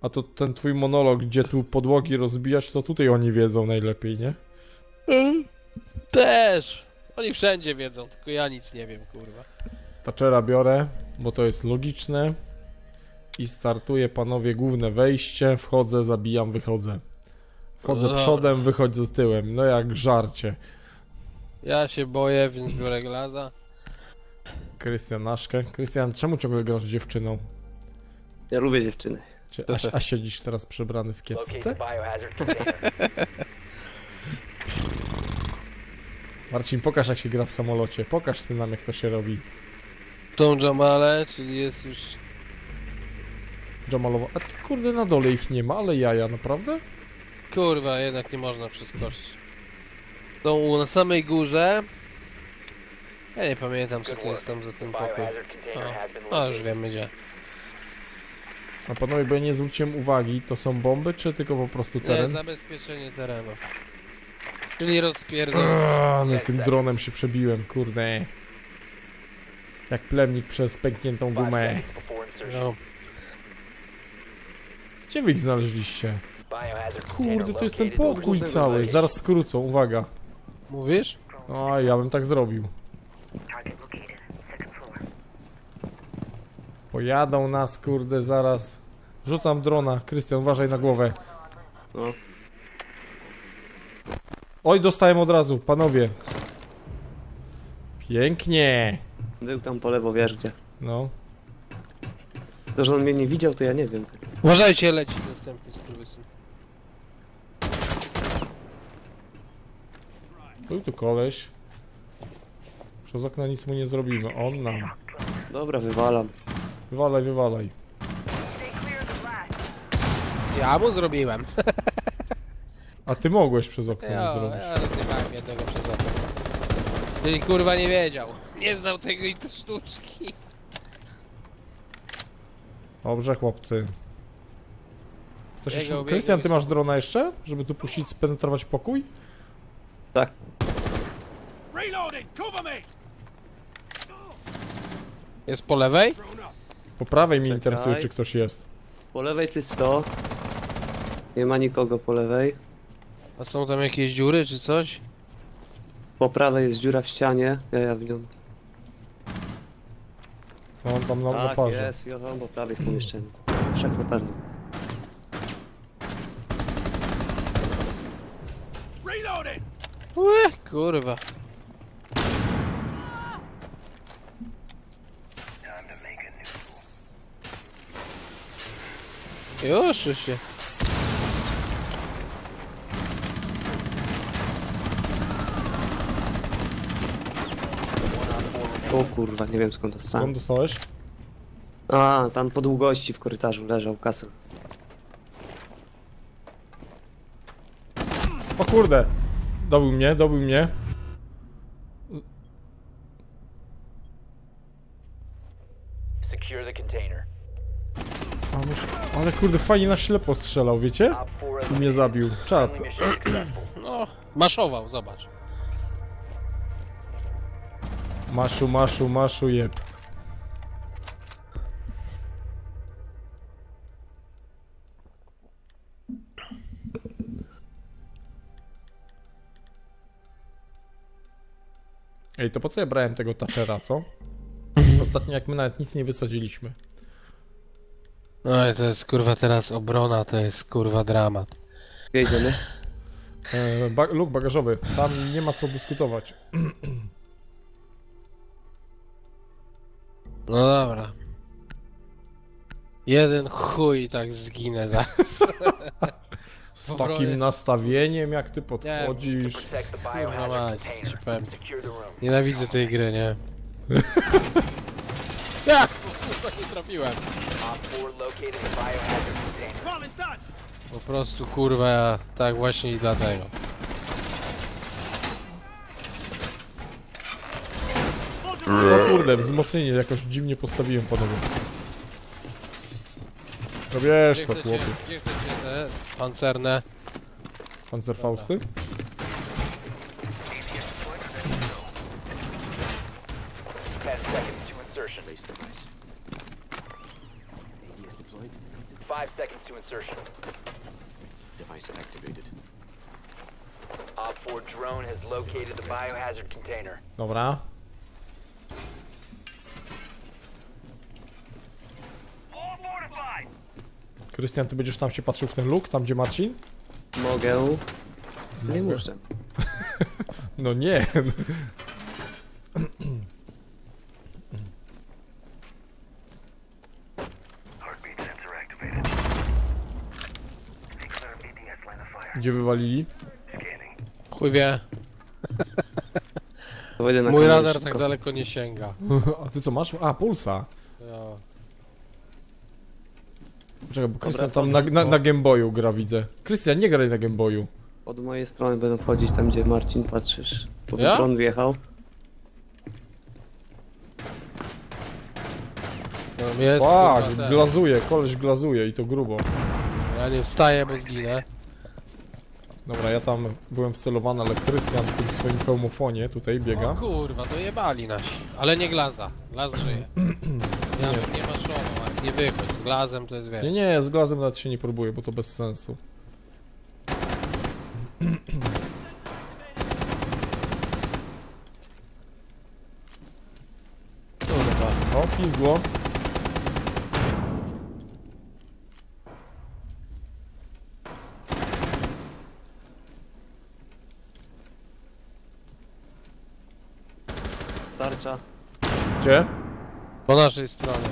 A to ten twój monolog, gdzie tu podłogi rozbijać, to tutaj oni wiedzą najlepiej, nie? Też! Oni wszędzie wiedzą, tylko ja nic nie wiem, kurwa. Thatchera biorę, bo to jest logiczne. I startuję, panowie, główne wejście. Wchodzę, zabijam, wychodzę. Wchodzę przodem, wychodzę tyłem. No jak żarcie. Ja się boję, więc biorę glaza. Krystian Naszkę. Krystian, czemu ciągle grasz z dziewczyną? Ja lubię dziewczyny. A siedzisz teraz przebrany w kiecce? Marcin, pokaż jak się gra w samolocie. Pokaż ty nam jak to się robi. Są Jamale, czyli jest już... Jamalowo. A ty, kurde, na dole ich nie ma, ale jaja, naprawdę? Kurwa, jednak nie można przeskoczyć. Są na samej górze. Ja nie pamiętam co to jest tam za ten pokój. O, już wiemy gdzie. A panowie, bo ja nie zwróciłem uwagi, to są bomby, czy tylko po prostu teren? Nie, zabezpieczenie terenu. Czyli rozpierdol. No tym dronem się przebiłem, kurde. Jak plemnik przez pękniętą gumę. No. Gdzie wy ich znaleźliście? Kurde, to jest ten pokój cały. Zaraz skrócą, uwaga. Mówisz? O, ja bym tak zrobił. Pojadą nas, kurde, zaraz. Rzucam drona. Krystian, uważaj na głowę. No. Oj, dostałem od razu, panowie. Pięknie. Był tam po lewo, wiesz gdzie. No. To, że on mnie nie widział, to ja nie wiem. Uważajcie, leci następny skurwysyn. Był tu koleś. Przez okno nic mu nie zrobimy. On nam. Dobra, wywalam. Wywalaj, wywalaj. Ja mu zrobiłem. A ty mogłeś przez okno Ja zrobić. rozjebałem jednego przez okno. Czyli kurwa nie wiedział. Nie znał tego i te sztuczki. Dobrze, chłopcy. Ktoś Biegał, jeszcze... biegał, Krystian, ty biegał. masz drona jeszcze? Żeby tu puścić, spenetrować pokój? Tak. Jest po lewej? Po prawej mnie Czekaj. interesuje, czy ktoś jest. Po lewej czysto. Nie ma nikogo po lewej. A są tam jakieś dziury czy coś? Po prawej jest dziura w ścianie. Ja w nią. No on tam na Tak, parze. jest. Ja tam po prawej w pomieszczeniu. Trzech na pewno. Kurwa. Już się. O kurwa, nie wiem skąd Skąd dostałem. dostałeś? A, tam po długości w korytarzu leżał kasel. O kurde! Dobił mnie, dobił mnie. Secure the container. A, ale kurde, fajnie na ślepo strzelał, wiecie? Op 4 I mnie zabił. Czad. Friendly mission successful. No, maszował, zobacz. Maszu, maszu, maszu, jeb. Ej, to po co ja brałem tego Thatchera, co? Ostatnio jak my nawet nic nie wysadziliśmy. No i to jest kurwa teraz obrona, to jest kurwa dramat. Gdzie idziemy? Luk bagażowy, tam nie ma co dyskutować. No dobra. Jeden chuj tak zginę zaraz. Z takim nastawieniem, jak ty podchodzisz. Protect the Kurwa biohazard mać, container. ci powiem. Secure the room. Nienawidzę tej gry, nie? Jak? Kurwa, nie trafiłem. Op 4 located the biohazard container. Po prostu kurwa, ja tak właśnie i dlatego. O kurde, wzmocnienie jakoś dziwnie postawiłem panowie. No wiesz to, chłopie. Gdzie chcecie te pancerne? Panzerfausty? 10 seconds to insertion. 5 seconds to insertion. Device activated. Op 4 drone has located the biohazard container. Dobra. Krystian, ty będziesz tam się patrzył w ten luk, tam gdzie Marcin? Mogę. Nie muszę. No nie. Gdzie wywalili? Chuj wie. To wejdę na Mój kamerę radar szybko. tak daleko nie sięga. A ty co masz? A, pulsa. No. Czekaj, bo Krystian to tam tak, na Game Boyu gra, widzę. Krystian, nie graj na Game Boyu. Od mojej strony będą wchodzić tam, gdzie Marcin patrzysz. Bo Ja? dron wjechał. No, jest, kurwa, Tak, ten. glazuje, koleś glazuje i to grubo. Ja nie wstaję, bo zginę. Dobra, ja tam byłem wcelowany, ale Krystian w tym swoim pełmofonie tutaj O biega. kurwa, to jebali nasi. Ale nie glaza. Glaz żyje. Ja bym nie maszował, ale nie wychodź. Z glazem to jest Nie, wiele. nie, z glazem nawet się nie próbuję, bo to bez sensu. Kurwa. O, pizgło. Tarcza. Gdzie? Po naszej stronie.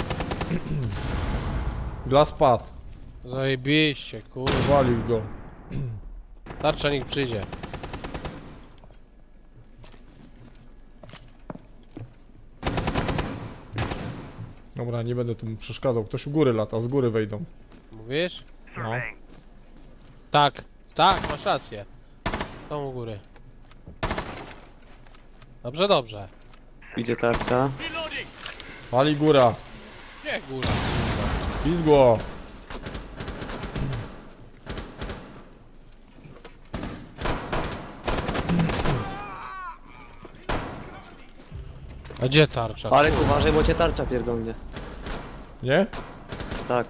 Glaz padł. Zajebiście, kurwa. Walił go. Tarcza niech przyjdzie. Dobra, nie będę tu mu przeszkadzał. Ktoś u góry lata, z góry wejdą. Mówisz? No. Tak, tak, masz rację. Są u góry. Dobrze, dobrze. Idzie tarcza. Wali góra. Nie góra. Pizgło. A gdzie tarcza? Ale uważaj, bo cię tarcza pierdolnie. Nie? Tak.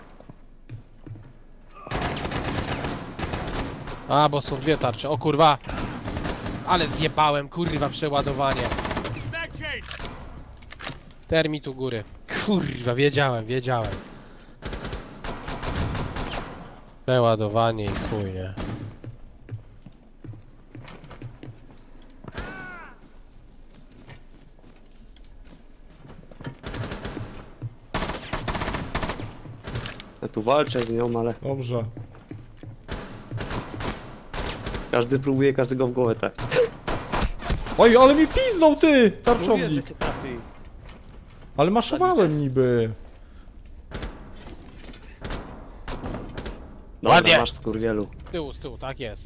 A, bo są dwie tarcze. O kurwa. Ale zjebałem, kurwa, przeładowanie. Termit u góry. Kurwa, wiedziałem. Przeładowanie i chuj, nie. Ja tu walczę z nią, ale Dobrze. każdy próbuje każdego w głowę tak. Oj, ale mi piznął ty! Mówię, że Tarczownik. cię trafi. Ale maszowałem niby. Dobra, Ładnie. masz skurwielu. Z tyłu, tak jest.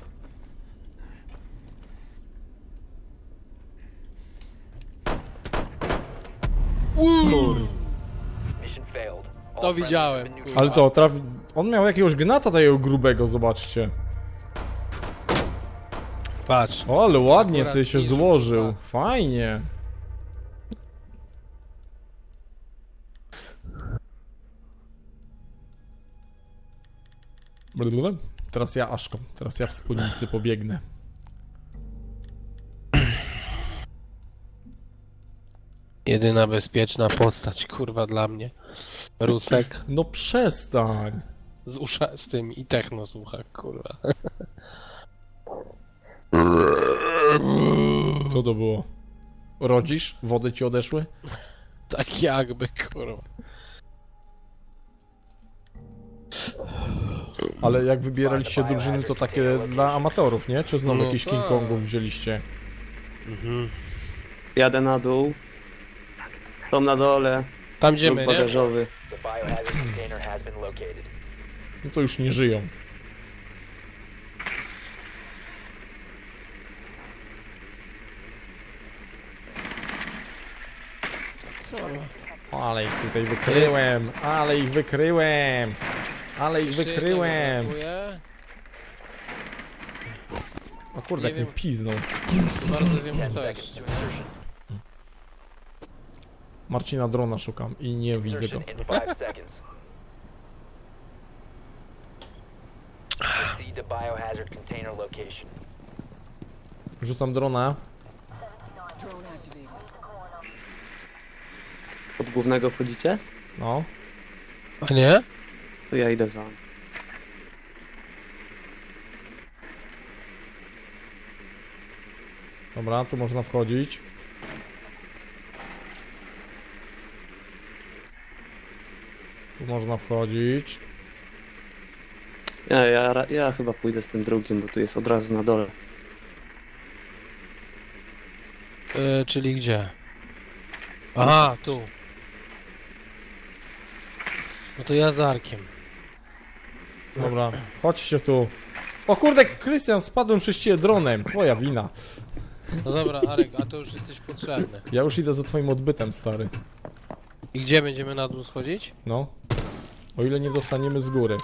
Mission failed. All To friendlies widziałem, have been kurwa. Ale co, on miał jakiegoś gnata takiego grubego, zobaczcie. Patrz. O, ale ładnie Akurat ty się niżej, złożył. kurwa. Fajnie. Blablabla. Teraz ja Aszką. Teraz ja wspólnicy pobiegnę. Jedyna bezpieczna postać, kurwa, dla mnie. Rusek No przestań. z uszastym i techno słucha, kurwa. Co to było? Rodzisz? Wody ci odeszły? Tak jakby, kurwa. Ale jak wybieraliście drużyny, to takie dla amatorów, nie? Czy znowu No jakichś tak. King Kongów wzięliście? Jadę na dół. Są na dole. Tam Luk idziemy, nie? bagażowy. The biohazard container has been located. No to już nie żyją. Ale ich tutaj wykryłem, ale ich wykryłem, ale ich Jeszcze wykryłem. jednego brakuje. O kurde, Nie jak mi wiem. piznął. Bardzo wiem, 10 kto seconds jest. to insertion. Marcina drona szukam i nie widzę go. Insertion in 5 seconds. Proceed to biohazard container location. Rzucam drona. Od głównego wchodzicie? No. A nie? To ja idę za wami. Dobra, tu można wchodzić. Tu można wchodzić. Ja chyba pójdę z tym drugim, bo tu jest od razu na dole. Czyli gdzie? Aha, tu. No to ja z Arkiem. Dobra, chodźcie tu. O kurde, Krystian, spadłem przez ciebie dronem. Twoja wina. No dobra, Arek, a to już jesteś potrzebny. Ja już idę za twoim odbytem, stary. I gdzie będziemy na dół schodzić? No. O ile nie dostaniemy z góry.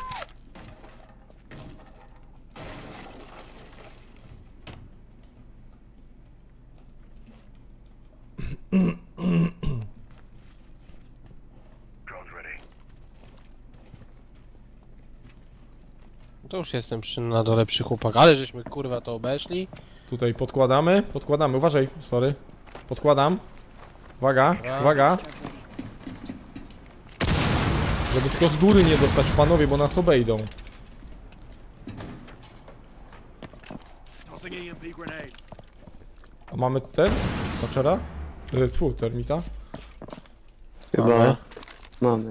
To już jestem na dole przy chłopakach, ale żeśmy kurwa to obeszli. Tutaj podkładamy. Podkładamy, uważaj, sorry. Podkładam. Uwaga, uwaga. Żeby tylko z góry nie dostać, panowie, bo nas obejdą. A mamy ten? Paczera? Tfu, termita. Chyba mamy.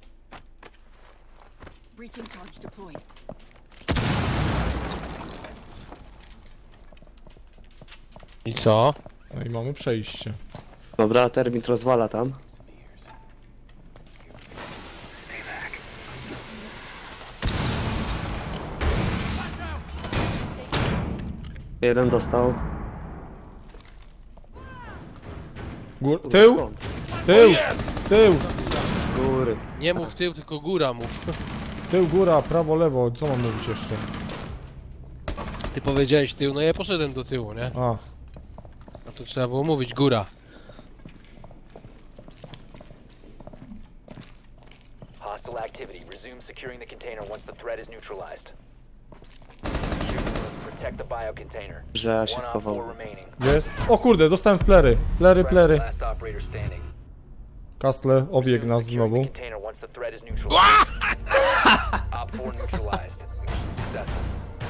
Breaching charge deployed. I co? No i mamy przejście. Dobra, termit rozwala tam. Jeden dostał. Tył! Skąd? Tył! Tył! Z góry. Nie mów tył, tylko góra mów. Tył, góra, prawo, lewo. Co mam mówić jeszcze? Ty powiedziałeś tył, no ja poszedłem do tyłu, nie? A, A to trzeba było mówić góra. Hostile activity. Resume securing the container once the threat is neutralized. Protect the biocontainer. Że ja się One op schował. 4 remaining. jest. O kurde, dostałem w plery. Plery, plery. Last operator standing. Kastle, obieg nas Securing znowu. the container once the threat is neutralized. Op 4 neutralized. Successful.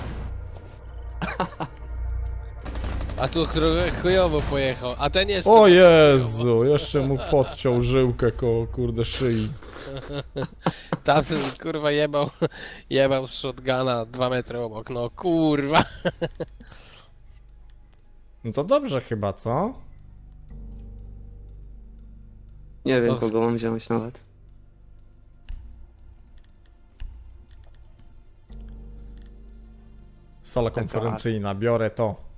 A tu chujowo pojechał, a ten jeszcze... O Jezu, jeszcze mu podciął żyłkę koło kurde szyi. Tamten kurwa jebał z shotguna 2 metry obok, no kurwa. No to dobrze chyba, co? Nie wiem, Och. kogo mam wziąć nawet. Sala konferencyjna, biorę to.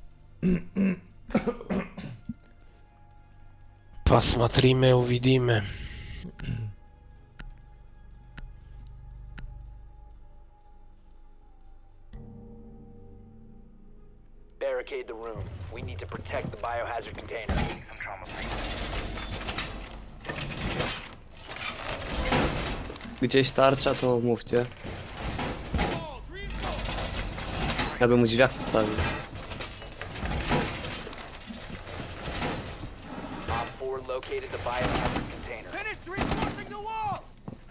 Посмотрimy, uvidimy. Barricade the room. We need to protect the biohazard container. Gdzieś tarcza, to mówcie. Ja bym mu drzwiach postawił. Op 4 located the biohazard container. Finished reinforcing the wall!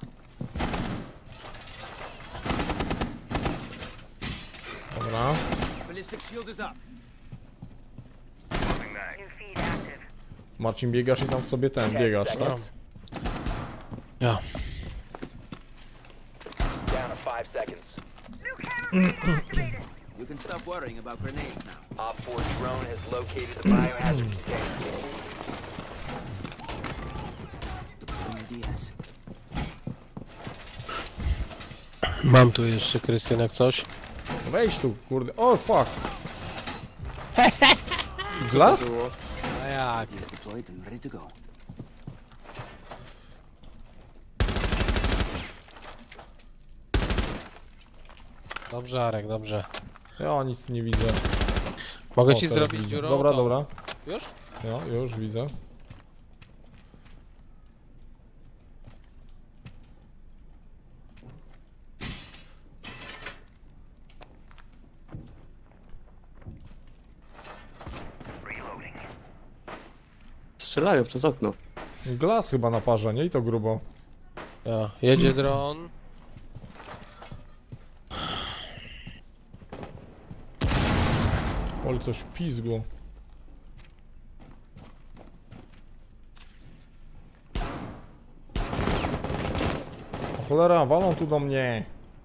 Dobra. Ballistic shield is up. Marcin, biegasz i tam sobie ten, biegasz, tak? No. Ja. Down to 5 seconds. You can stop worrying about grenades now. Op 4 drone has located the biohazard container. Deploying DS. Mam tu jeszcze, Krystian, jak coś. Wejdź tu, kurde. O, fuck. Glass? A jak? DS deployed and ready to go. Dobrze, Arek, dobrze. Ja nic nie widzę. Mogę O, ci teraz zrobić widzę. dziurą? Dobra, To. dobra. Już? Ja już widzę. strzelają przez okno. Glas chyba naparza, nie? I to grubo. Ja. Jedzie dron. Oj, coś pizgło. O cholera, walą tu do mnie.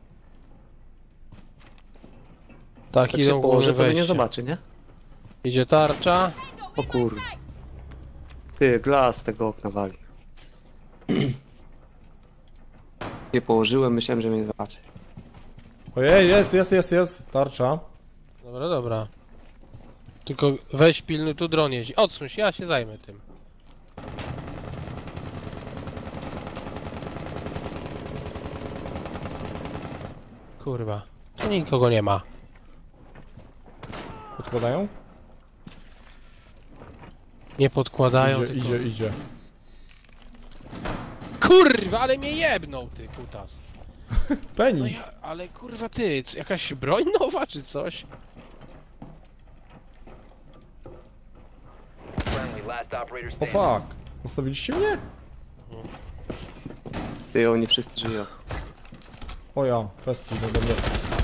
Tak, Jak idą się położy, główne to mnie nie wejście. zobaczy, nie? Idzie tarcza. O kur... Ty, glas z tego okna wali. Nie położyłem, myślałem, że mnie nie zobaczy. Ojej, jest. Tarcza. Dobra, dobra. Tylko weź pilnuj, tu dron jeździ. Odsuń się, ja się zajmę tym. Kurwa, tu nikogo nie ma. Podkładają? Nie podkładają, Idzie, tylko... idzie. Kurwa, ale mnie jebnął, ty kutas. No Penis. ja, ale kurwa ty, jakaś broń nowa czy coś? Friendly, last operator O standing. fuck. Zostawiliście mnie? Ty, oni wszyscy żyją. O ja, pestki do mnie.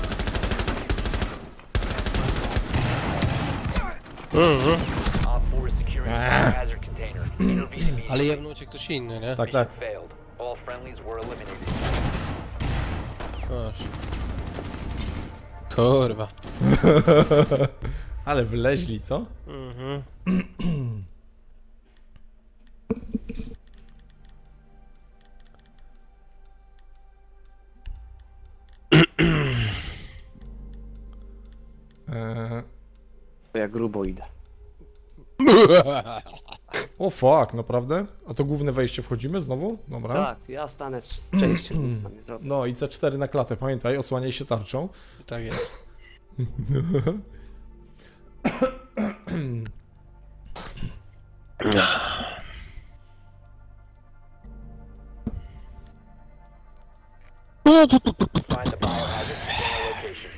Op 4 is securing the biohazard container. Intervene immediately. Ale jebnął cię ktoś inny, nie? Tak, tak. Failed. All friendlies were eliminated. Proszę. Kurwa. Ale wyleźli, co? Mhm. To ja grubo idę. O fuck, naprawdę? A to główne wejście wchodzimy znowu? Dobra. Tak, ja stanę w części, nic tam nie zrobię. No i C4 na klatę, pamiętaj, osłaniaj się tarczą. Tak jest. Find the biohazard container location.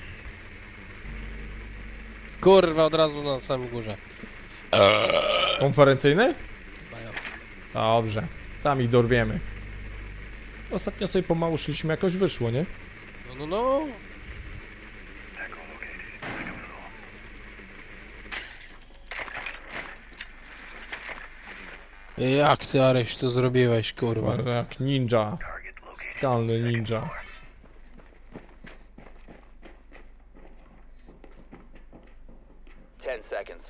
Kurwa, od razu na samym górze. Konferencyjny? Dobrze, tam ich dorwiemy. Ostatnio sobie pomału szliśmy, jakoś wyszło, nie? No. Jak ty, Areś, to zrobiłeś, kurwa? Jak ninja. Skalny ninja. Ten seconds.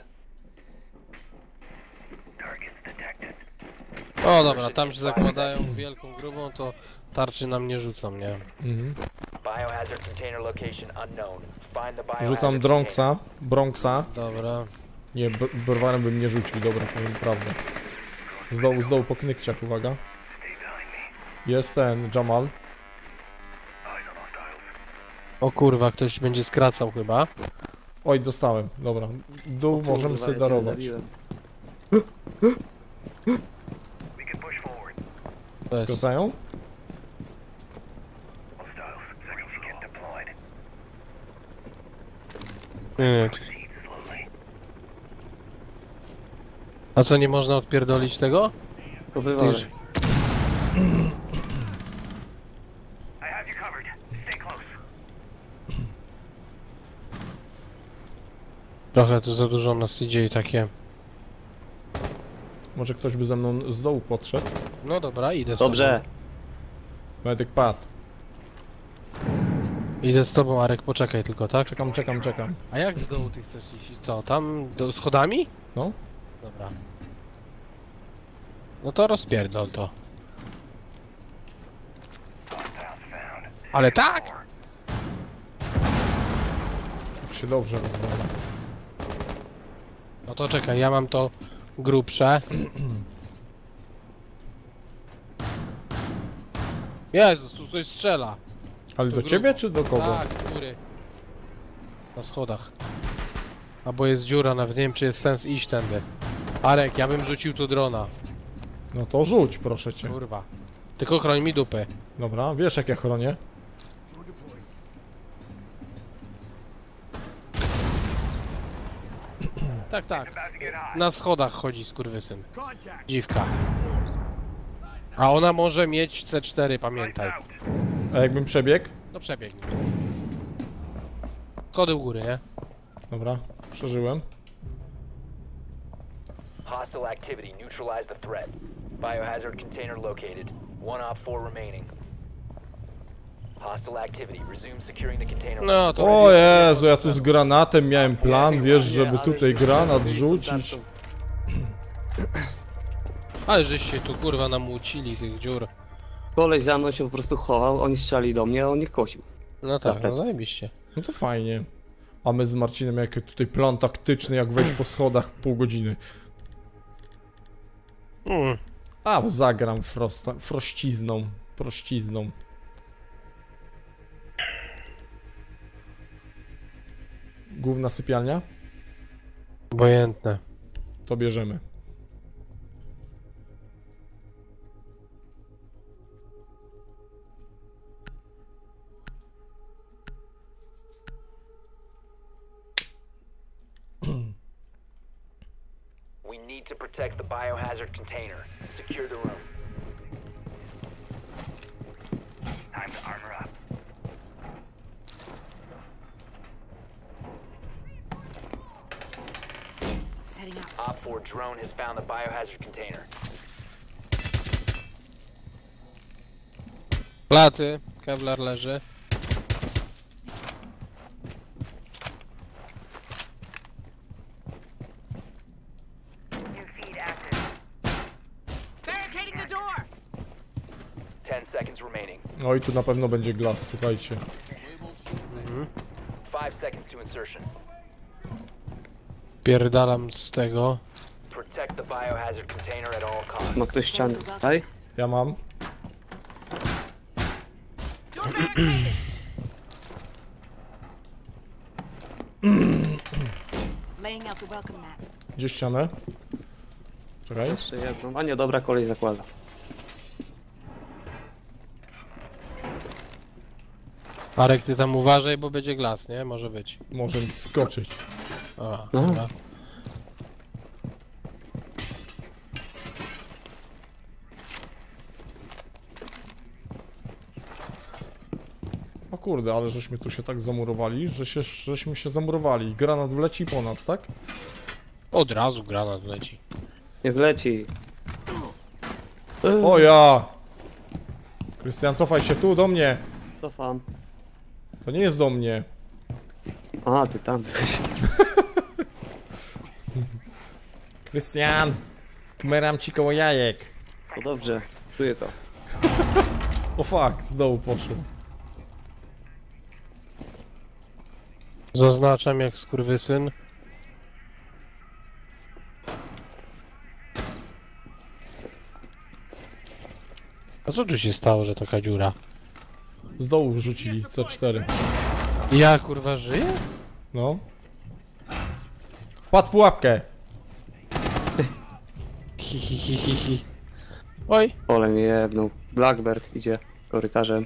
O dobra, tam się zakładają wielką grubą, to tarczy nam nie rzucą, nie? Mhm. Biohazard container location unknown. Find the biohazard Rzucam Bronxa. Dobra. Nie, browarem bym nie rzucił, dobra, powiem prawdę. Z dołu po knykciach, uwaga. Jest ten, Jamal. O kurwa, ktoś będzie skracał chyba. Oj, dostałem, dobra. Dół możemy sobie darować. To jest. Skracają? Nie. A co, nie można odpierdolić tego? To wywalę. Trochę tu za dużo nas idzie i takie... Może ktoś by ze mną z dołu podszedł? No dobra, idę z Dobrze. Medyk padł. tobą. Idę z tobą, Arek, poczekaj tylko, tak? Czekam. A jak z dołu ty chcesz iść? Co, tam? Schodami? No. Dobra. No to rozpierdol to. Ale tak! Tak się dobrze rozwala. No to czekaj, ja mam to grubsze. Jezus, tu ktoś strzela. Ale To do grubo. ciebie czy do kogo? Tak, góry. Na schodach. Albo jest dziura, nawet nie wiem czy jest sens iść tędy. Arek, ja bym rzucił tu drona. No to rzuć, proszę cię. Kurwa. Tylko chroń mi dupy. Dobra, wiesz jak ja chronię? Tak, tak. Na schodach chodzi skurwysyn. Dziwka. A ona może mieć C4, pamiętaj. A jakbym przebiegł? No przebiegnij. Schody u góry, nie? Dobra, przeżyłem. Hostile activity. Neutralize the threat. Biohazard container located. One Op 4 remaining. Hostile activity. Resume securing the container. No to... O Jezu, ja tu z granatem miałem plan, wiesz, żeby tutaj granat rzucić. Ale żeś się tu kurwa namucili tych dziur. Koleś za mną się po prostu chował, oni strzeli do mnie, a on ich kosił. No tak, no zajebiście. No to fajnie. A my z Marcinem jaki tutaj plan taktyczny, jak wejść po schodach pół godziny. A, zagram prościzną. Główna sypialnia? Obojętne. To bierzemy. We need to protect the biohazard container. Secure the room. Time to armor up. Setting up. Op 4 drone has found the biohazard container. Platy, Kevlar leży. New feed active. Barricading the door. 10 seconds remaining. No i tu na pewno będzie glas, słuchajcie. 5 seconds to insertion. Pierdalam z tego. Protect the biohazard container at all costs. Ma ktoś ścianę tutaj? Ja mam. Door barricaded. Laying out the welcome mat. Gdzie ścianę? Czekaj. Jeszcze jedną. A nie, dobra, koleś zakłada. Arek, ty tam uważaj, bo będzie glas, nie? Może być. Może mi skoczyć. O, No. dobra. O kurde, ale żeśmy tu się tak zamurowali, żeśmy się zamurowali. Granat wleci po nas, tak? Od razu granat leci. Nie wleci. O ja! Krystian, cofaj się tu, do mnie! Cofam. To nie jest do mnie. A, ty tam byłeś. Krystian! Kmeram ci koło jajek. To dobrze, czuję to. O fuck, z dołu poszło. Zaznaczam jak skurwysyn. A co tu się stało, że taka dziura? Z dołu wrzucili C4. Ja kurwa żyję? No. Wpadł w pułapkę! Hi. Oj, Ole mnie jedną. Blackbird idzie korytarzem.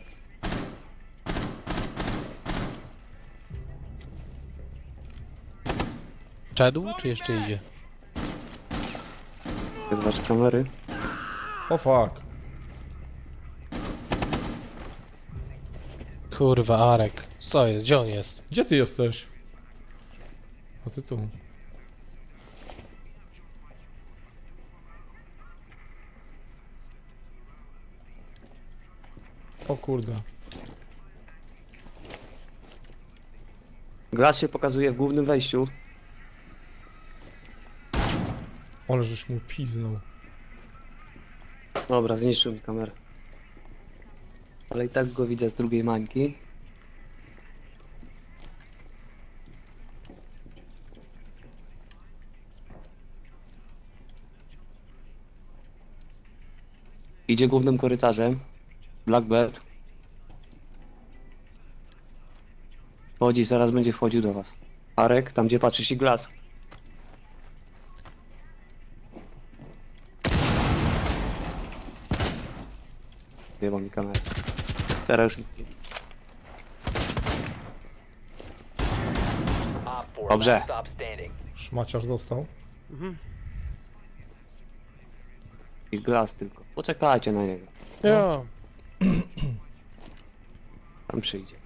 szedł czy jeszcze idzie? Jest wasze kamery. O fuck. Kurwa, Arek. Co jest? Gdzie on jest? Gdzie ty jesteś? A ty tu. O kurde. Glas się pokazuje w głównym wejściu. Ale żeś mu piznął. Dobra, zniszczył mi kamerę. Ale i tak go widzę z drugiej mańki. Idzie głównym korytarzem. Blackbird. Wchodzi, zaraz będzie wchodził do was. Arek, tam gdzie patrzysz i glas. Wyjebał mi kamerę. Teraz już nic nie. Op Dobrze. Stop standing. Szmaciarz dostał. I glas tylko. Poczekajcie na niego. Ja. Tam przyjdzie.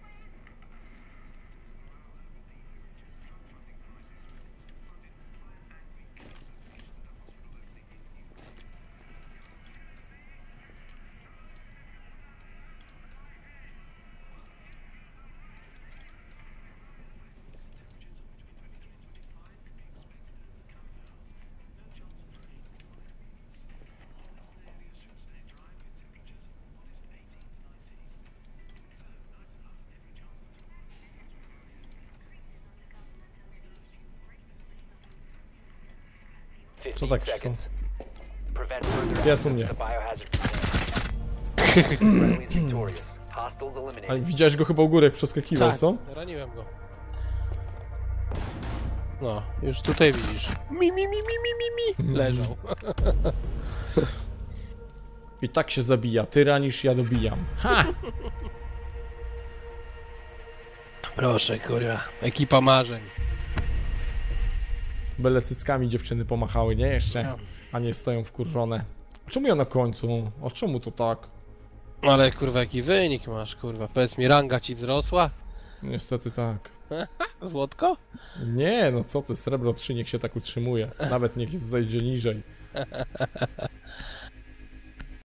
Co tak krzyczą? Prevent further Jest u mnie. access to biohazard container. Friendly is victorious. Hostiles A eliminated. widziałeś go chyba u góry, jak przeskakiwał, Tak, co? raniłem go. No, już tutaj widzisz. Mi. Leżał. I tak się zabija. Ty ranisz, ja dobijam. Ha! Proszę, kurwa. Ekipa marzeń. Byle cyckami dziewczyny pomachały, nie? Jeszcze. A nie stoją wkurzone. A czemu ja na końcu? A czemu to tak? Ale kurwa, jaki wynik masz, kurwa. Powiedz mi, ranga ci wzrosła? Niestety tak. Złotko? Nie, no co ty, srebro 3 niech się tak utrzymuje. Nawet niech zejdzie niżej.